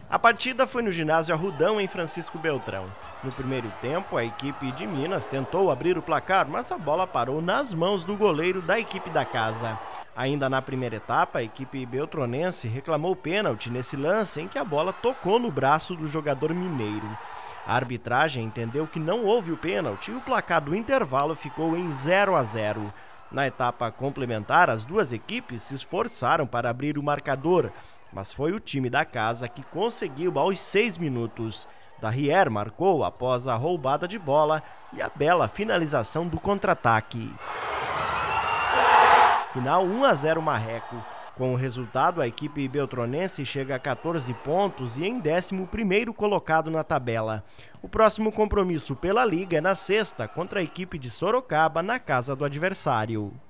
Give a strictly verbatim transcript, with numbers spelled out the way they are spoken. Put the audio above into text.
A partida foi no ginásio Arrudão, em Francisco Beltrão. No primeiro tempo, a equipe de Minas tentou abrir o placar, mas a bola parou nas mãos do goleiro da equipe da casa. Ainda na primeira etapa, a equipe beltronense reclamou pênalti nesse lance em que a bola tocou no braço do jogador mineiro. A arbitragem entendeu que não houve o pênalti e o placar do intervalo ficou em zero a zero. Na etapa complementar, as duas equipes se esforçaram para abrir o marcador, mas foi o time da casa que conseguiu aos seis minutos. Darrier marcou após a roubada de bola e a bela finalização do contra-ataque. Final um a zero Marreco. Com o resultado, a equipe beltronense chega a quatorze pontos e em décimo primeiro colocado na tabela. O próximo compromisso pela Liga é na sexta contra a equipe de Sorocaba, na casa do adversário.